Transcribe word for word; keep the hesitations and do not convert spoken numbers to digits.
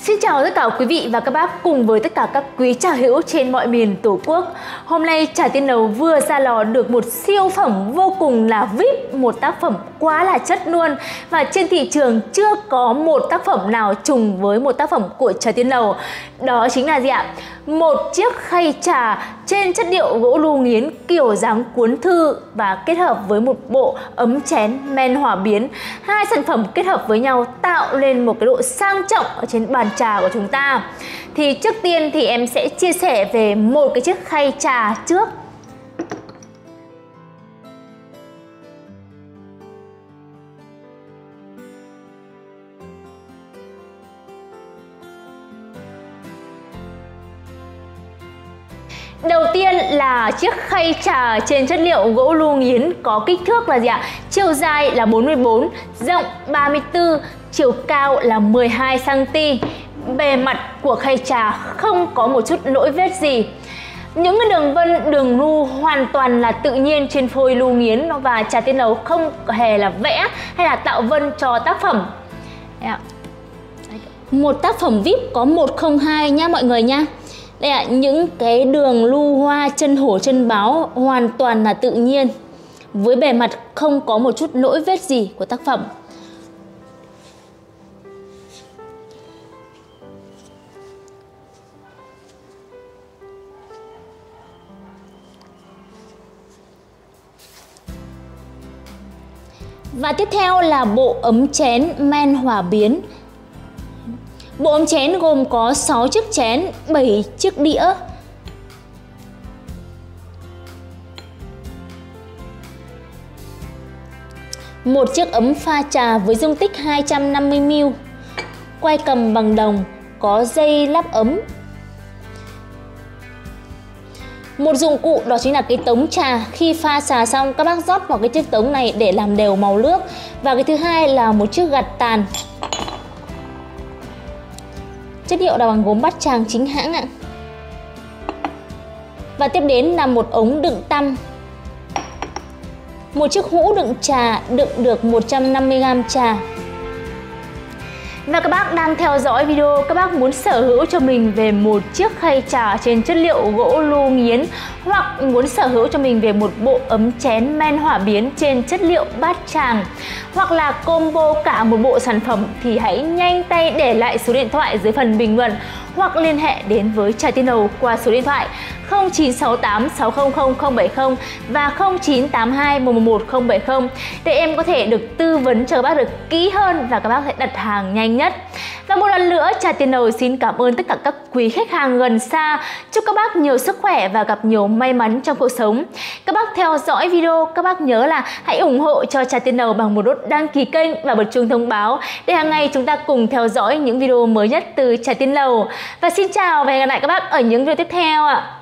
Xin chào tất cả quý vị và các bác cùng với tất cả các quý trà hữu trên mọi miền Tổ quốc. Hôm nay Trà Tiên Nấu vừa ra lò được một siêu phẩm vô cùng là vi ai pi, một tác phẩm quá là chất luôn. Và trên thị trường chưa có một tác phẩm nào trùng với một tác phẩm của Trà Tiên Nấu. Đó chính là gì ạ? Một chiếc khay trà trên chất liệu gỗ lưu nghiến kiểu dáng cuốn thư và kết hợp với một bộ ấm chén men hỏa biến. Hai sản phẩm kết hợp với nhau tạo lên một cái độ sang trọng ở trên bàn trà của chúng ta. Thì trước tiên thì em sẽ chia sẻ về một cái chiếc khay trà trước. Đầu tiên là chiếc khay trà trên chất liệu gỗ lưu nghiến có kích thước là gì ạ? Chiều dài là bốn mươi bốn, rộng ba mươi tư, chiều cao là mười hai xăng ti mét. Bề mặt của khay trà không có một chút lỗi vết gì. Những cái đường vân, đường ru hoàn toàn là tự nhiên trên phôi lưu nghiến và Trà Tiên Nấu không hề là vẽ hay là tạo vân cho tác phẩm. Một tác phẩm vi ai pi có một không hai nha mọi người nha. Đây ạ, những cái đường lưu hoa, chân hổ, chân báo hoàn toàn là tự nhiên. Với bề mặt không có một chút lỗi vết gì của tác phẩm. Và tiếp theo là bộ ấm chén men hỏa biến. Bộ ấm chén gồm có sáu chiếc chén, bảy chiếc đĩa. Một chiếc ấm pha trà với dung tích hai trăm năm mươi mi li lít. Quay cầm bằng đồng, có dây lắp ấm. Một dụng cụ đó chính là cái tống trà. Khi pha trà xong các bác rót vào cái chiếc tống này để làm đều màu nước. Và cái thứ hai là một chiếc gạt tàn. Chất liệu là bằng gốm Bát Tràng chính hãng ạ. Và tiếp đến là một ống đựng tăm. Một chiếc hũ đựng trà đựng được một trăm năm mươi gam trà. Và các bác đang theo dõi video, các bác muốn sở hữu cho mình về một chiếc khay trà trên chất liệu gỗ lưu nghiến hoặc muốn sở hữu cho mình về một bộ ấm chén men hỏa biến trên chất liệu Bát Tràng hoặc là combo cả một bộ sản phẩm thì hãy nhanh tay để lại số điện thoại dưới phần bình luận hoặc liên hệ đến với Trà Tiên Nấu qua số điện thoại không chín sáu tám sáu không không không bảy không và không chín tám hai một một một không bảy không để em có thể được tư vấn cho các bác được kỹ hơn và các bác sẽ đặt hàng nhanh nhất. Và một lần nữa Trà Tiên Nấu xin cảm ơn tất cả các quý khách hàng gần xa. Chúc các bác nhiều sức khỏe và gặp nhiều may mắn trong cuộc sống. Các bác theo dõi video, các bác nhớ là hãy ủng hộ cho Trà Tiên Nấu bằng một nút đăng ký kênh và bật chuông thông báo để hàng ngày chúng ta cùng theo dõi những video mới nhất từ Trà Tiên Nấu. Và xin chào và hẹn gặp lại các bác ở những video tiếp theo ạ.